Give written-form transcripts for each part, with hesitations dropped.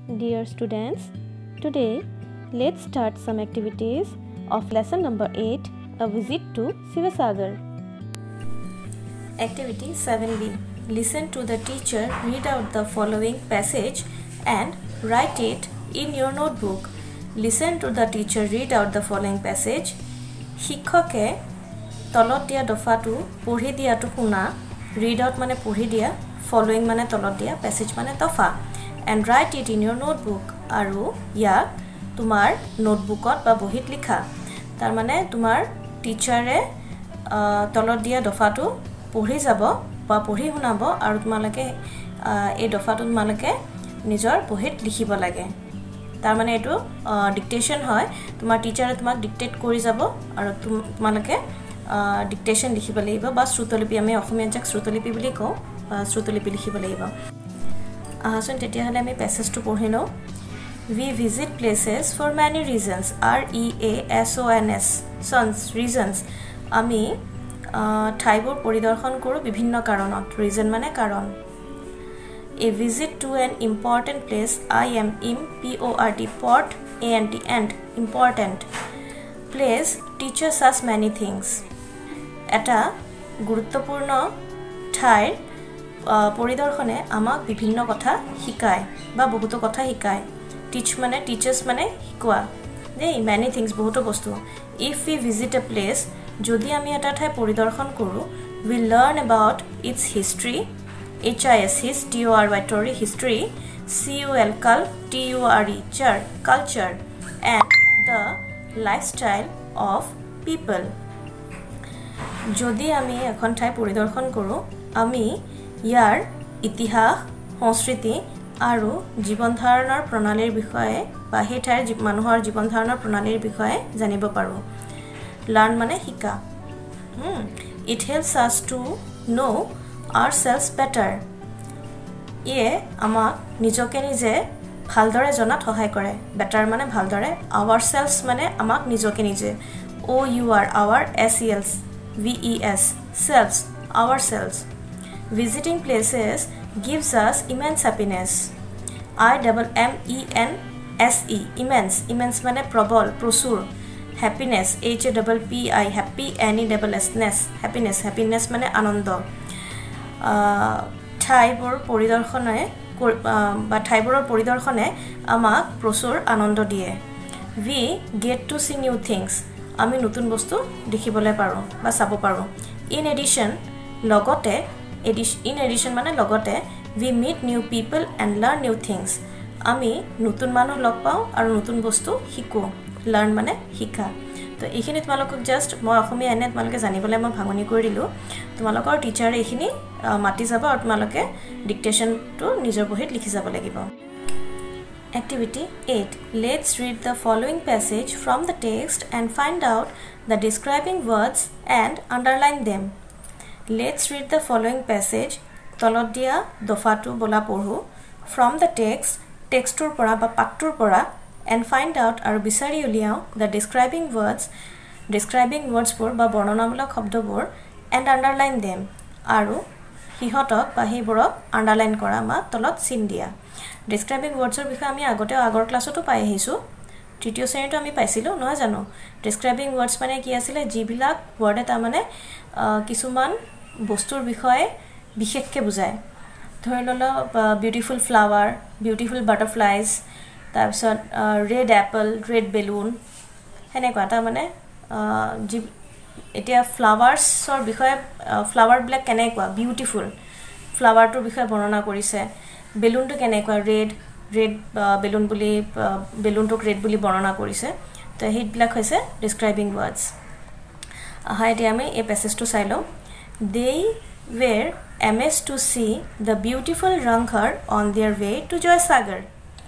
Dear students, today let's start some activities of lesson number 8, a visit to Sivasagar. Activity 7B. Listen to the teacher read out the following passage and write it in your notebook. Listen to the teacher read out the following passage. শিক্ষকে তলত দিয়া দফাটো পঢ়ি দিয়াটো শুনা, read out মানে পঢ়ি দিয়া, following মানে তলত দিয়া, passage মানে দফা, and write it in your notebook. আৰু ইয়াক তোমাৰ নোটবুকত বা বহিত লিখা. তাৰ মানে তোমাৰ টিচাৰে তলত দিয়া দফাটো পঢ়ি যাব বা পঢ়ি শুনাব আৰু তোমালোকে এই দফাটো তোমালোকে নিজৰ বহিত লিখিব লাগে. তাৰ মানে এটো ডিক্টেশন হয়. তোমাৰ টিচাৰে তোমাক ডিক্টেট কৰি যাব আৰু তোমালোকে ডিক্টেশন লিখিব লাগিব বা শ্ৰুতলিপি, আমি অসমীয়াত যাক শ্ৰুতলিপি বুলি কওঁ, শ্ৰুতলিপি লিখিব লাগিব. আহাচোন তেতিয়া হলে আমি প্যাসেজটো পঢ়ি লওঁ. We visit places for many reasons. REASONS sons reasons. আমি ঠাইবোৰ পৰিদৰ্শন কৰো বিভিন্ন কাৰণত. ৰিজন মানে কাৰণ. A visit to an important place. IMPORT port and important place teaches us many things. এটা গুৰুত্বপূৰ্ণ ঠাইৰ পৰিদৰ্শনে আমাক বিভিন্ন কথা শিকায় বা বহুতো কথা শিকায়. Teach মানে teachers মানে শিকোৱা. দেই many things বহুতো বস্তু. If we visit a place, যদি আমি এটা ঠাই পৰিদৰ্শন কৰো, we learn about its history. HIS HISTORY history, CULTURE culture and the lifestyle of people. যদি আমি এখন ঠাই পৰিদৰ্শন কৰো, আমি ইয়াৰ ইতিহাস, সংস্কৃতি আৰু জীৱন ধাৰণৰ প্ৰণালীৰ বিষয়ে বা সেই ঠাইৰ মানুহৰ জীৱন ধাৰণৰ প্ৰণালীৰ বিষয়ে জানিব পাৰো. Learn মানে শিকা. It helps us to know ourselves better. ইয়ে আমাক নিজকে নিজে ভালদৰে জনাত সহায় কৰে. better মানে ভালদৰে, ourselves মানে আমাক নিজকে নিজে. OUR our SELS VES selves ourselves. Visiting places gives us immense happiness. IMMENSE immense মানে প্ৰবল, প্ৰচুৰ. happiness HAPPY happy NESS happiness মানে আনন্দ. ঠাইবোৰ পৰিদৰ্শনে বা ঠাইবোৰৰ পৰিদৰ্শনে আমাক প্ৰচুৰ আনন্দ দিয়ে. We get to see new things. আমি নতুন বস্তু দেখিবলৈ পাৰো বা চাব পাৰো. In addition লগতে, in addition মানে লগতে, we meet new people and learn new things. আমি নতুন মানুহ লগ পাওঁ আৰু নতুন বস্তু শিকো. Learn মানে শিকা. তো এইখিনি তোমালোকক জাস্ট মই অসমীয়া এনে তোমালোকে জানিবলৈ মই ভাঙনি কৰি দিলো. তোমালোকৰ টিচাৰে এইখিনি মাতি যাব আৰু তোমালোকে ডিক্টেশনটো নিজৰ বহিত লিখি যাব লাগিব. Activity 8. Let's read the following passage from the text and find out the describing words and underline them. Let's read the following passage. তলত দিয়া দফাটো বলা পঢ়ো. From the text, টেক্সটৰ পৰা বা পাঠটোৰ পৰা, and find out আৰু বিচাৰি উলিয়াও the describing words বোৰ বা বৰ্ণনামূলক শব্দবোৰ and underline them. আৰু হিহতক বা হিবোৰক underline কৰা মা তলত চিন দিয়া. Describing wordsৰ বিষয়ে আমি আগৰ ক্লাছতো পাই আহিছো. তৃতীয় শ্ৰেণীটো আমি পাইছিলো নহয় জানো. Describing words মানে কি আছিল, যিবিলাক ওয়াৰ্ডে তাৰ মানে কিছুমান বস্তুৰ বিষয়ে বিশেষকৈ বুজায়. ধৰি ললো বিউটিফুল ফ্লাৱাৰ, বিউটিফুল বাটাৰফ্লাইজ, তাৰপিছত ৰেড এপল, ৰেড বেলুন, হেনেকুৱা তাৰ মানে এতিয়া ফ্লাৱাৰ্ছৰ বিষয়ে, ফ্লাৱাৰবিলাক কেনেকুৱা বিউটিফুল, ফ্লাৱাৰটোৰ বিষয়ে বৰ্ণনা কৰিছে. বেলুনটো কেনেকুৱা ৰেড বেলুন বুলি, বেলুনটোক ৰেড বুলি বৰ্ণনা কৰিছে. তো সেইবিলাক হৈছে ডেসক্ৰাইবিং ওয়াৰ্ডস. এতিয়া আমি এই প্যাসেজটো চাই লওঁ. They were amazed to see the beautiful Ranghar on their way to Joysagar.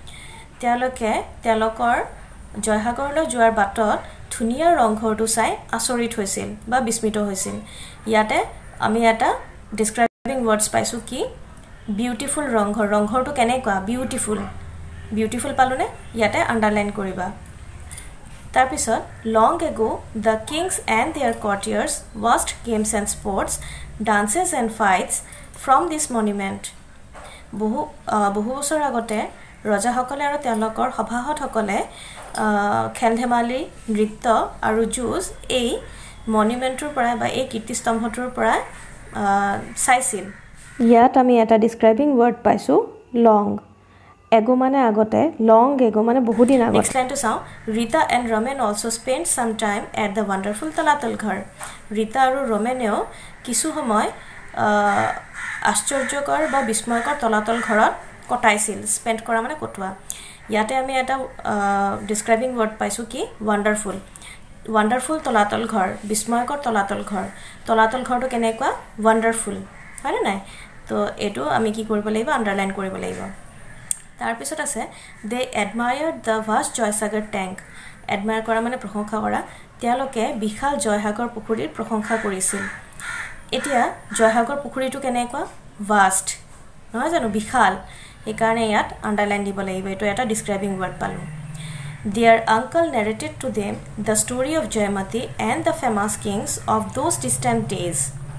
তেওঁলোকৰ জয়সাগৰলৈ যোৱাৰ বাটত ধুনীয়া ৰংঘৰটো চাই আচৰিত হৈছিল বা বিস্মিত হৈছিল. ইয়াতে আমি এটা ডেসক্ৰাইবিং ওয়াৰ্ডস পাইছো কি বিউটিফুল ৰংঘৰ. ৰংঘৰটো কেনেকুৱা বিউটিফুল পালোনে, ইয়াতে আন্ডাৰলাইন কৰিবা. তাৰ পিছত long ago the kings and their courtiers watched games and sports, dances and fights from this monument. বহু বছৰ আগতে ৰজাসকলে আৰু তেওঁলোকৰ সভাসদসকলে খেল ধেমালি নৃত্য আৰু যুঁজ এই মনুমেণ্টৰ পৰা বা এই কীৰ্তিস্তম্ভটোৰ পৰা চাইছিল ইয়াত আমি এটা ডিসক্ৰাইবিং ওয়াৰ্ড পাইছো লং এগো মানে আগতে লং এগো মানে বহুত দিন আগতে নেক্সট লাইনটো চাও Rita and Ramen also spend some time at the wonderful Talatal Ghar Rita আৰু ৰমেনেও কিছু সময় আশ্চৰ্যকৰ বা বিস্ময়কৰ তলাতল ঘৰত কটাইছিল স্পেন্ড কৰা মানে কটোৱা ইয়াতে আমি এটা ডিসক্ৰাইবিং ওয়াৰ্ড পাইছো কি ওয়ান্ডাৰফুল তলাতল ঘৰ বিস্ময়কৰ তলাতল ঘৰটো কেনেকুৱা ওয়ান্ডাৰফুল হয় নাই তো এটো আমি কি কৰিব লাগিব আন্ডাৰলাইন কৰিব লাগিব তাৰ পিছত আছে they admired the vast Joysagar tank admire কৰা মানে প্ৰশংসা কৰা তেওঁলোকে বিশাল জয়সাগৰ পুখুৰীৰ প্ৰশংসা কৰিছিল এতিয়া জয়সাগৰ পুখুৰীটো কেনেকুৱা ভাষ্ট নহয় জানো বিশাল এই কাৰণে ইয়াত আন্ডাৰলাইন দিব লাগিব এটো এটা ডিসক্ৰাইবিং ওয়াৰ্ড পালো Their uncle narrated to them the story of Jayamati and the famous kings of those distant days.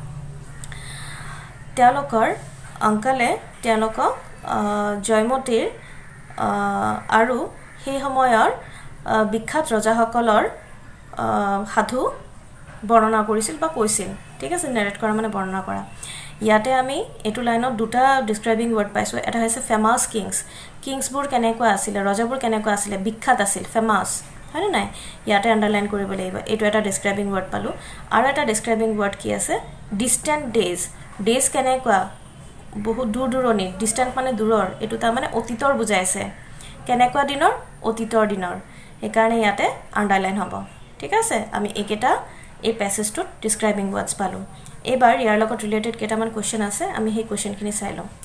তেওঁলোকৰ আঙ্কলে তেওঁলোকক জয়মতীৰ আৰু সেই সময়ৰ বিখ্যাত ৰজাসকলৰ সাধু বৰ্ণনা কৰিছিল বা কৈছিল ঠিক আছে নাৰেট কৰা মানে বৰ্ণনা কৰা ইয়াতে আমি এটো লাইনত দুটা ডিসক্ৰাইবিং ওয়াৰ্ড পাইছো এটা হৈছে ফেমাস কিংছবোৰ কেনেকুৱা আছিল ৰজাবোৰ কেনেকুৱা আছিল বিখ্যাত আছিল ফেমাস হয় নাই ইয়াতে আন্ডাৰলাইন কৰিব লাগিব এটো এটা ডিসক্ৰাইবিং ওয়াৰ্ড পালো আৰু এটা ডিসক্ৰাইবিং ওয়াৰ্ড কি আছে ডিস্টেন্ট ডেজ কেনেকুৱা বহুত দূৰদূৰণি ডিস্টেন্ট মানে দূৰৰ এটো তাৰ মানে অতীতৰ বুজাইছে কেনেকুৱা দিনৰ অতীতৰ দিনৰ এই কাৰণে ইয়াতে আন্ডাৰলাইন হ'ব ঠিক আছে আমি একেটা এই প্যাসেজটোত ডিসক্ৰাইবিং ওয়াৰ্ডস পালো এবাৰ ইয়াৰ লগত ৰিলেটেড কেটামান কোৱেশ্চন আছে আমি সেই কোৱেশ্চনখিনি চাই লম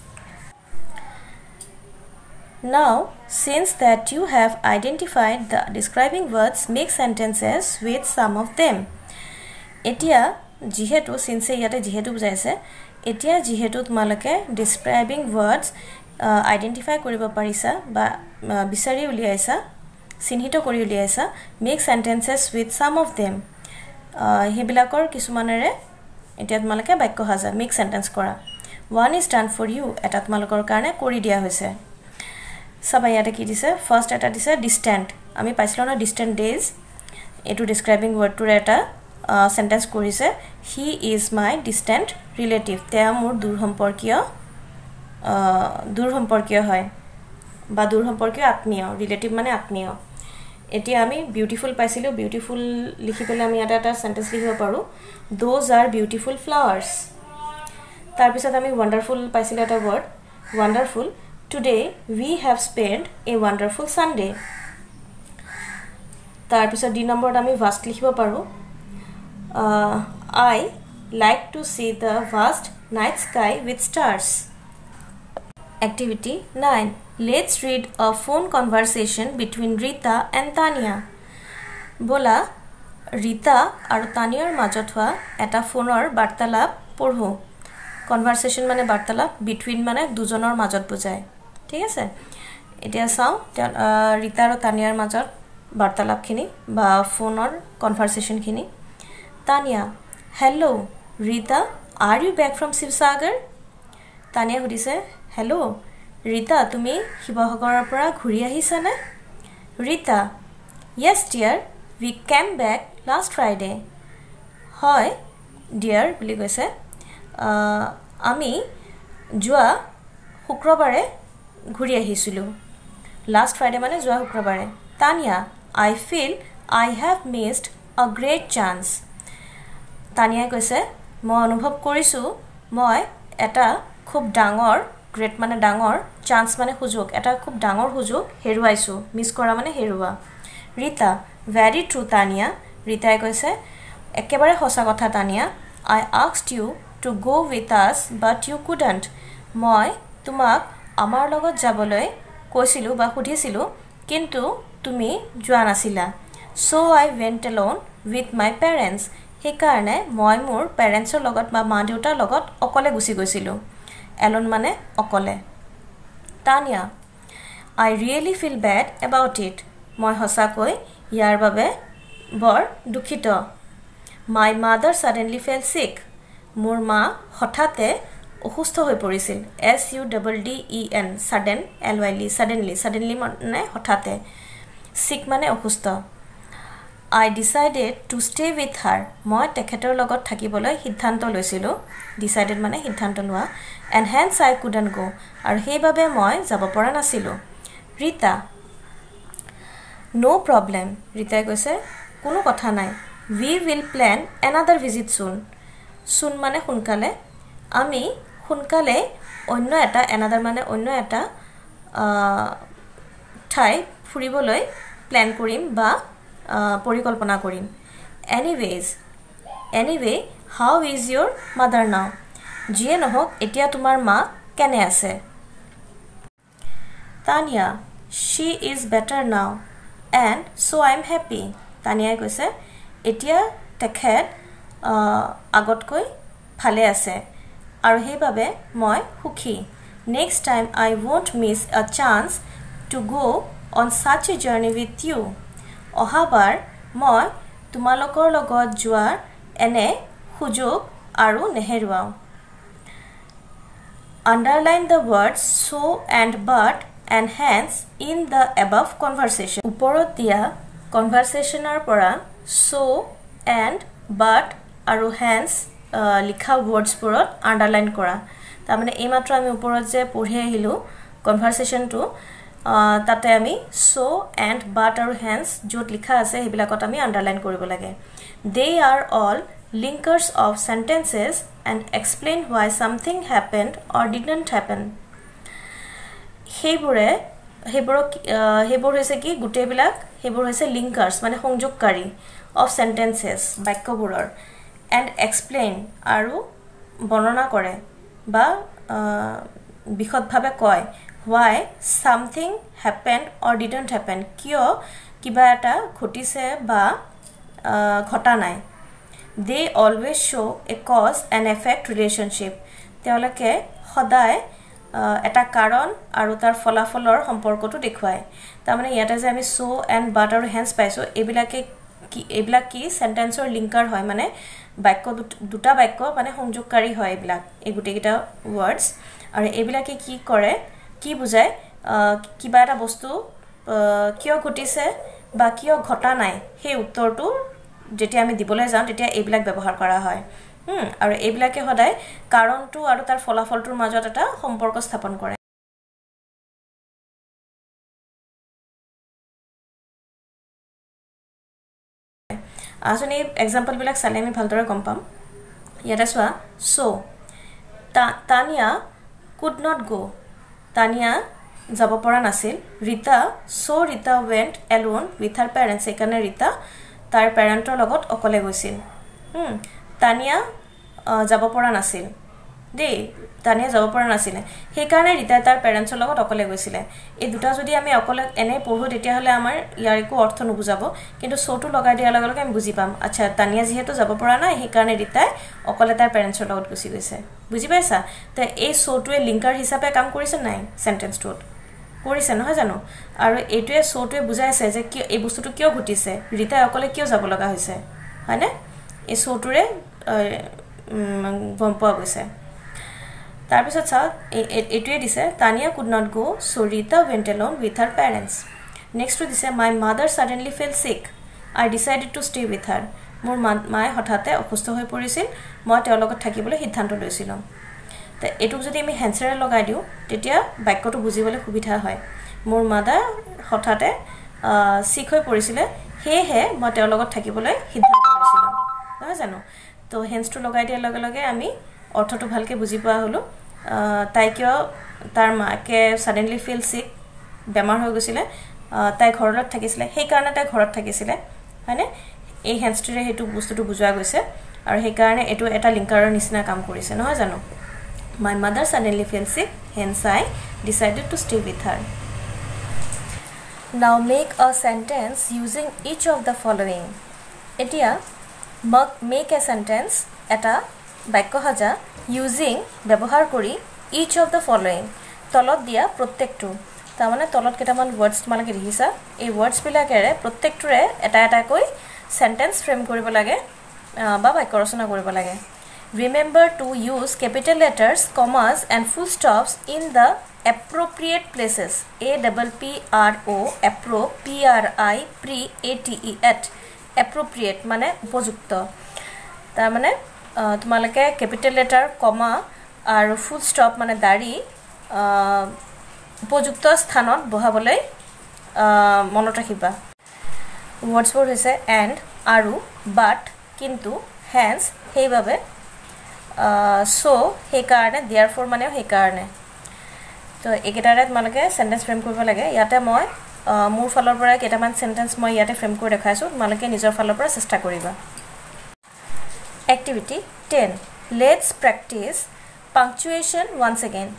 Now, since that you have identified the describing words, make sentences with some of them. Etia jihetu since yate jihetu bujaise etia jihetu tumalake describing words identify koribo parisa ba bisari uliaisa sinhito kori uliaisa make sentences with some of them hebilakor kisumanere etia tumalake bakko haja make sentence kora one is done for you eta tumalakor karone kori dia hoise সবাই ইয়াতে কি দিছে first এটা দিছে distant আমি পাইছিলো না distant days এটো ডেসক্ৰাইবিং ওয়াৰ্ডটোৰ এটা সেন্টেন্স কৰিছে he is my distant relative তেওঁ মোৰ দূৰ সম্পৰ্কীয় হয় বা দূৰ সম্পৰ্কীয় আত্মীয় ৰিলেটিভ মানে আত্মীয় এতিয়া আমি বিউটিফুল পাইছিলো বিউটিফুল লিখি পেলাই আমি এটা সেন্টেন্স লিখিব পাৰো দোজ আৰ বিউটিফুল ফ্লাৱাৰ্স তাৰ পিছত আমি ওয়ান্ডাৰফুল পাইছিলো এটা word wonderful Today we have spent a wonderful Sunday. তাৰ পিছত ডি নম্বৰত আমি ভাষ্ট লিখিব পাৰো I like to see the vast night sky with stars. Activity 9. Let's read a phone conversation between Rita and Tanya. Bola Rita আৰু তানিয়াৰ মাজত হোৱা এটা ফোনৰ বাৰ্তালাপ পঢ়ো কনভাৰসেশন মানে বাৰ্তালাপ বিটুইন মানে দুজনৰ মাজত বুজায় ঠিক আছে এতিয়া চাও ৰীতা আৰু তানিয়াৰ মাজত বাৰ্তালাপখিনি বা ফোনৰ কনভাৰসেশনখিনি Tania hello Rita are you back from Sivasagar Tania সুধিছে হেল্ল ৰীতা তুমি শিৱসাগৰৰ পৰা ঘূৰি আহিছানে Rita yes dear we came back last Friday হয় dear বুলি কৈছে আমি যোৱা শুক্ৰবাৰে ঘূৰি আহিছিলো লাষ্ট ফ্ৰাইডে মানে যোৱা শুক্ৰবাৰে Tania I feel I have missed a great chance Tania কৈছে মই অনুভৱ কৰিছো মই এটা খুব ডাঙৰ গ্ৰেট মানে ডাঙৰ চান্স মানে সুযোগ এটা খুব ডাঙৰ সুযোগ হেৰুৱাইছো মিস কৰা মানে হেৰুৱা ৰীতা very true তানিয়া ৰীতাই কৈছে একেবাৰে সঁচা কথা Tania I asked you to go with us but you couldn't মই তোমাক আমাৰ লগত যাবলৈ কৈছিলো বা সুধিছিলো কিন্তু তুমি যোৱা নাছিলা so I went alone with my parents হে কাৰণে মই মোৰ পেৰেন্টছৰ লগত বা মা দেউতাৰ লগত অকলে গুছি গৈছিলো এলন মানে অকলে Tania I really feel bad about it মই হসাকৈ ইয়াৰ বাবে বৰ দুখিত my mother suddenly fell sick মোৰ মা হঠাতে অসুস্থ হৈ পৰিছিল SUDDEN sudden suddenly মানে হঠাতে sick মানে অসুস্থ I decided to stay with her মই তেখেতৰ লগত থাকিবলৈ সিদ্ধান্ত লৈছিলো decided মানে সিদ্ধান্ত লোৱা and hence I couldn't go আৰু সেইভাবে মই যাব পৰা নাছিলো ৰীতা no problem ৰীতাই কৈছে কোনো কথা নাই we will plan another visit soon মানে সোনকালে আমি সোনকালে অন্য এটা another মানে অন্য এটা ঠাই ফুৰিবলৈ প্ল্যান কৰিম বা পৰিকল্পনা কৰিম anyway how is your mother now যিয়ে নহওক এতিয়া তোমাৰ মা কেনে আছে Tanya she is better now and so I'm happy Tanya কৈছে এতিয়া তেখেত আগতকৈ ভালে আছে আৰু সেইভাবে মই সুখী next time I won't miss a chance to go on such a journey with you অহাবাৰ মই তোমালোকৰ লগত যোৱাৰ এনে সুযোগ আৰু নেহেৰুৱাও Underline the words so and but and hence in the above conversation ওপৰত দিয়া conversationৰ পৰা so and but আৰু hence লিখা words বোৰত underline কৰা তাৰমানে এই মাত্ৰ আমি ওপৰত যে পঢ়ি আহিলো conversationটো তাতে আমি so and but আৰু hence য'ত লিখা আছে হেবিলাকত আমি underline কৰিব লাগে they are all linkers of sentences and explain why something happened or didn't happen হেবোৰ হৈছে কি গুটেবিলাক হেবোৰ হৈছে linkers মানে সংযোগকাৰী of sentences বাক্যবোৰৰ and explain আৰু বৰ্ণনা কৰে বা বিশদভাৱে কয় why something happened or didn't happen কিয় কিবা এটা ঘটিছে বা ঘটা নাই they always show a cause and effect relationship তেওঁলোকে সদায় এটা কাৰণ আৰু তাৰ ফলাফলৰ সম্পৰ্কটো দেখুৱায় তাৰমানে ইয়াতে যে আমি so and but আৰু hence পাইছো এইবিলাক কি সেন্টেন্সৰ লিংকাৰ হয় মানে বাক্য দুটা বাক্য মানে সংযোগকাৰী হয় এইবিলাক এই গুটেকিটা ওয়াৰ্ডস আৰু এইবিলাকে কি কৰে কি বুজায় কিবা এটা বস্তু কিয় ঘটিছে বা কিয় ঘটা নাই সেই উত্তৰটো যেতিয়া আমি দিবলৈ যাওঁ তেতিয়া এইবিলাক ব্যৱহাৰ কৰা হয় আৰু এইবিলাকে সদায় কাৰণটো আৰু তাৰ ফলাফলটোৰ মাজত এটা সম্পৰ্ক স্থাপন কৰে আসলে এক্সাম্পল বিলাক চালে আমি ভালদৰে গম পাম ইয়াতে চোৱা so Tanya could not go Tanya যাব পৰা নাছিল Rita went alone with her parents সেইকাৰণে Rita তাৰ পেৰেণ্টৰ লগত অকলে গৈছিল Tanya যাব পৰা নাছিল Tanya যাব পৰা নাছিল সেইকাৰণে Rita তাৰ পেৰেণ্টৰ লগত অকলে গৈছিল এই দুটা যদি আমি অকলে এনে পঢ়ো তেতিয়া হলে আমাৰ ইয়াৰ একো অৰ্থ নুবুজাব কিন্তু সোটো লগাই দিয়াৰ লগে লগে আমি বুজি পাম আচ্ছা Tanya যেহেতু যাব পৰা নাই সেইকাৰণে Rita অকলে তাৰ পেৰেণ্টৰ লগত গুচি গৈছে বুজি পাইছা তে এই সোটোৱে লিংকাৰ হিচাপে কাম কৰিছে নাই সেন্টেন্সটোত কৰিছে নহয় জানো আৰু এইটোৱে সোটোৱে বুজাইছে যে কি এই বস্তুটো কিয় ঘটিছে Rita অকলে কিয় যাব লগা হৈছে হয়নে এই সোটোৰে গম পোৱা গৈছে তাৰপিছত চাও এইটোৱে দিছে Tanya could not go so Rita went alone with her parents next দিছে my mother suddenly fell sick I decided to stay with her মোৰ মায়ে হঠাতে অসুস্থ হৈ পৰিছিল মই তেওঁৰ লগত থাকিবলৈ সিদ্ধান্ত লৈছিলো তে এটুক যদি আমি হেনসাৰে লগাই দিও তেতিয়া বাক্যটো বুজিবলৈ সুবিধা হয় মোৰ মাদাৰ হঠাতে সিক হৈ পৰিছিল হেহে মই তেওঁৰ লগত থাকিবলৈ সিদ্ধান্ত লৈছিলো নহয় জানো তো হেনসটো লগাই দিয়াৰ লগে লগে আমি অৰ্থটো ভালকে বুজি পোৱা হলো তাই কিয় তাৰ মাকে suddenly feel sick বেমাৰ হৈ গৈছিল তাই ঘৰত থাকিছিল সেই কাৰণে তাই ঘৰত থাকিছিল মানে এই হেনসটোৰে হেতু বস্তুটো বুজোৱা গৈছে আৰু সেই কাৰণে এটো এটা লিংকাৰৰ নিচিনা কাম কৰিছে নহয় জানো my mother suddenly fell sick hence I decided to stay with her now make a sentence using each of the following etia make a sentence eta বাক্য হাজা using ব্যৱহাৰ কৰি each of the following তলত দিয়া প্ৰত্যেকটো তাৰমানে তলত কেটামান words তোমালোকে দেখিছা এই words বিলাকেৰে প্ৰত্যেকটোৰে এটা এটা কৈ sentence frame কৰিব লাগে বা বাক্য ৰচনা কৰিব লাগে Remember to use capital letters, commas and full stops in the appropriate places. APPRO, appro, PRI, pre, ATE, at. Appropriate মানে উপযুক্ত তাৰ মানে তোমালকে capital letter, comma আৰু full stop মানে দাৰি উপযুক্ত স্থানত বহাবলৈ মনত ৰাখিবা words বোৰ হৈছে and আৰু but কিন্তু hence সেইভাবে so সেই কাৰণে therefore মানে সেই কাৰণে তো একেটাৰে তোমালকে সেন্টেন্স ফ্ৰেম কৰিব লাগে ইয়াতে মই মোৰ ফালৰ পৰা কেটামান সেন্টেন্স মই ইয়াতে ফ্ৰেম কৰি দেখাইছো তোমালকে নিজৰ ফালৰ পৰা চেষ্টা কৰিবা Activity 10 Let's practice punctuation once again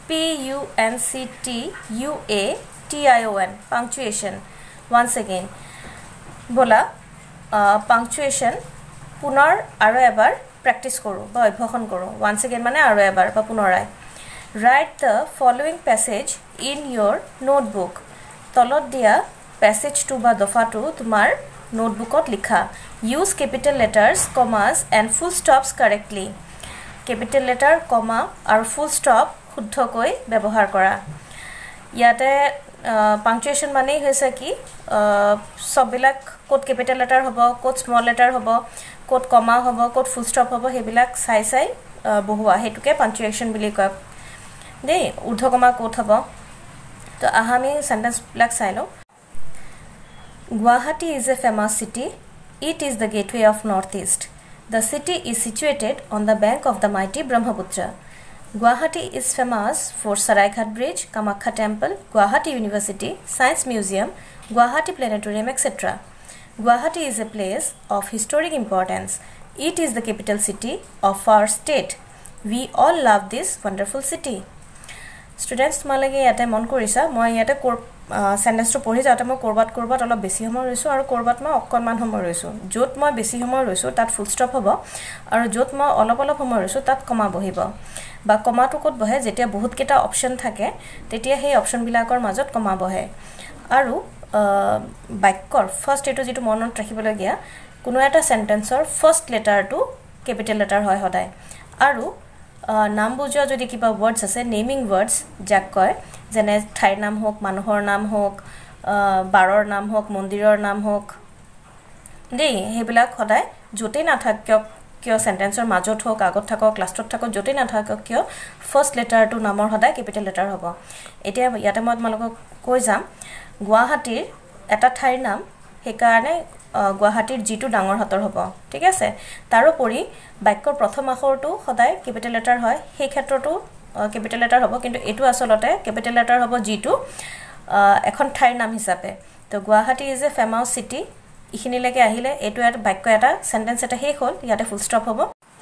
Punctuation punctuation once again bola punctuation punar aro ebar practice koru ba obhokon koru once again mane aro ebar ba punorai write the following passage in your notebook tolot dia passage to ba dofa to tumar notebook ot likha use capital letters commas and full stops correctly capital letter comma or full stop শুদ্ধকৈ ব্যৱহাৰ কৰা ইয়াতে punctuation মানে হৈছে কি সববিলাক code capital letter হ'ব code small letter হ'ব কোড কমা হ'ব কোড ফুল ষ্টপ হ'ব হেবিলাক চাই বহুৱা হেতুকে punctuation বুলি কয় দেই ঊৰ্ধ্বকমা কোড হ'ব তো আহামি সেন্টেন্স বিলাক চাই লও Guwahati is a famous city it is the gateway of northeast the city is situated on the bank of the mighty Brahmaputra Guwahati is famous for Saraighat Bridge, Kamakhya Temple, Guwahati University, Science Museum, Guwahati Planetarium, etc. Guwahati is a place of historic importance. It is the capital city of our state. We all love this wonderful city. Students, tumalage yate mon korisa, moi yate sentence to পঢ়ি যাওতে মই কৰবাত অলপ বেছি সময় ৰৈছো আৰু কৰবাত মই অকনমান সময় ৰৈছো যত মই বেছি সময় ৰৈছো তাত ফুল ষ্টপ হ'ব আৰু যত মই অলপ সময় ৰৈছো তাত কমা বহিব বা কমাটো কত বহে যেতিয়া বহুত কেটা অপচন থাকে তেতিয়া সেই অপচন বিলাকৰ মাজত কমা বহে আৰু বাক্যৰ ফাৰ্স্ট এটো যেটো মনত ৰাখিবলগীয়া কোনো এটা সেন্টেন্সৰ ফাৰ্স্ট লেটাৰটো ক্যাপিটেল লেটাৰ হয় সদায় আৰু নাম বুজোৱা যদি কিবা ওয়ার্ডস আছে নেমিং ওয়ার্ডস যাক কয় যেনে ঠাইৰ নাম হোক মানুহৰ নাম হোক বাৰৰ নাম হোক মন্দিৰৰ নাম হোক দেই হেবিলাক সদায় জতে নাথাক কিয় সেন্টেন্সৰ মাজত হোক আগত থাকক লাষ্টত থাকক জতে নাথাকক কিয় ফাৰ্স্ট লেটাৰটো নামৰ সদায় ক্যাপিটেল লেটাৰ হ'ব এতিয়া ইয়াতে মই তোমালোকক কৈ যাম গুৱাহাটীৰ এটা ঠাইৰ নাম হেকাৰণে গুৱাহাটীৰ জিটো ডাঙৰ হাতৰ হ'ব ঠিক আছে তাৰোপৰি বাক্যৰ প্ৰথম আখৰটো সদায় ক্যাপিটেল লেটাৰ হয় সেই ক্ষেত্ৰটো ক্যাপিটেল লেটাৰ হ'ব কিন্তু এটো আসলতে ক্যাপিটেল লেটাৰ হ'ব জিটো এখন ঠাইৰ নাম হিচাপে তো Guwahati is a famous city ইখিনিলৈকে আহিলে এটো এটা বাক্য এটা সেন্টেন্স এটা শেষ হ'ল ইয়াতে ফুল ষ্টপ হ'ব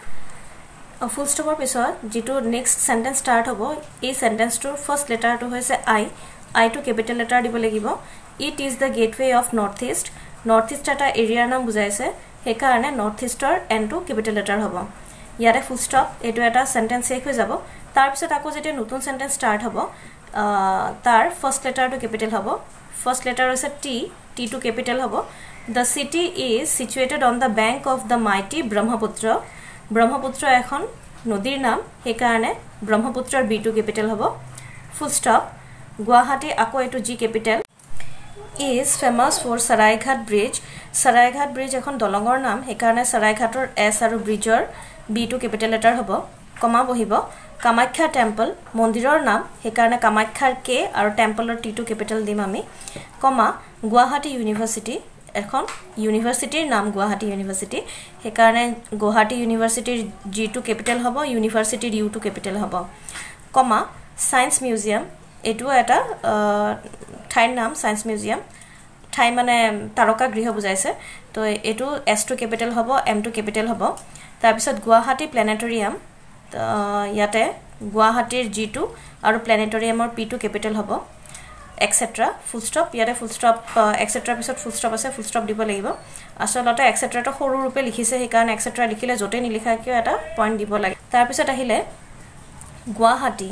ফুল ষ্টপৰ পিছত যেটো নেক্সট সেন্টেন্স স্টাৰ্ট হ'ব এই সেন্টেন্সটোৰ ফাৰ্স্ট লেটাৰটো হৈছে আই টু ক্যাপিটেল লেটাৰ দিব লাগিব it is the gateway of north east এটা এৰিয়াৰ নাম বুজাইছে সেই কাৰণে নৰ্থ ইষ্টৰ এন টু ক্যাপিটেল লেটাৰ হ'ব ইয়াতে ফুল ষ্টপ এটো এটা সেন্টেন্স শেষ হৈ যাব তাৰ পিছত আকৌ যেতিয়া নতুন সেন্টেন্স স্টাৰ্ট হ'ব তাৰ ফাৰ্স্ট লেটাৰটো ক্যাপিটেল হ'ব ফাৰ্স্ট লেটাৰ হৈছে টি টু ক্যাপিটেল হ'ব The city is situated on the bank of the mighty Brahmaputra. Brahmaputra এখন নদীৰ নাম সেই কাৰণে ব্ৰহ্মপুত্ৰৰ বি টু ক্যাপিটেল হ'ব ফুল ষ্টপ গুৱাহাটী আকৌ এটো G capital is famous for Saraighat Bridge এখন দলঙৰ নাম সেই কাৰণে Saraighator S আৰু ব্ৰিজৰ বি টু ক্যাপিটেল লেটাৰ হ'ব কমা বহিব কামাখ্যা টেম্পল মন্দিৰৰ নাম সেই কাৰণে কামাখ্যাৰ কে আৰু টেম্পলৰ টি টু ক্যাপিটেল দিম আমি কমা গুৱাহাটী ইউনিভাৰ্সিটি এখন ইউনিভাৰ্সিটিৰ নাম গুৱাহাটী ইউনিভাৰ্সিটি সেই কাৰণে গুৱাহাটী ইউনিভাৰ্সিটিৰ জি টু ক্যাপিটেল হ'ব ইউনিভাৰ্সিটিৰ ইউ টু ক্যাপিটেল হ'ব কমা সায়েন্স মিউজিয়াম এটো এটা ঠাইৰ নাম সায়েন্স মিউজিয়াম ঠাই মানে তাৰকা গৃহ বুজাইছে তো এটো এস টু ক্যাপিটেল হ'ব এম টু ক্যাপিটেল হ'ব তাৰ পিছত গুৱাহাটী প্ল্যানেটৰিয়াম ইয়াতে গুৱাহাটীৰ জি টু আৰু প্ল্যানেটৰিয়ামৰ পি টু ক্যাপিটেল হ'ব etc full stop ইয়াতে full stop etc পিছত full stop আছে full stop দিব লাগিব আসলতে etc টো সৰু ৰূপে লিখিছে সেই কাৰণে etc লিখিলে জতে নিলিখা কিয় এটা পইণ্ট দিব লাগে তাৰ পিছত আহিলে গুৱাহাটী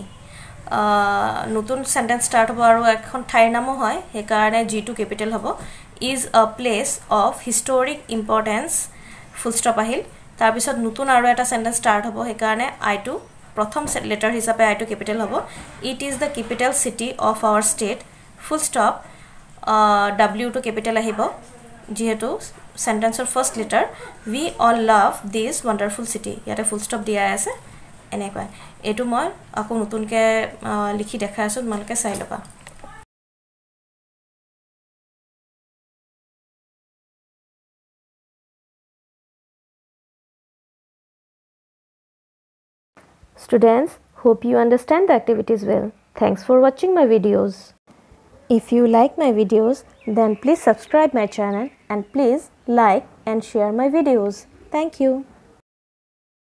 নতুন সেন্টেন্স স্টার্ট হ'ব আৰু এখন ঠাইৰ নামও হয় সেই কাৰণে জি টু ক্যাপিটেল হ'ব is a place of historic importance full stop আহিল तार पिছত नतुन आरो एटा सेंटेंस स्टार्ट हबो हे कारणे I टू प्रथम लेटर हिसाबे I टू कैपिटल हबो it is the capital city of our state full stop W टू कैपिटल आहिबो जेहेतु सेंटेंसर first letter we all love this wonderful city याते फुल स्टॉप दिया আছে এনেকৈ এটো মই আকৌ নতুনকে লিখি দেখাই আছো তোমালকে চাই লবা Students, hope you understand the activities well. Thanks for watching my videos. If you like my videos, then please subscribe my channel and please like and share my videos. Thank you.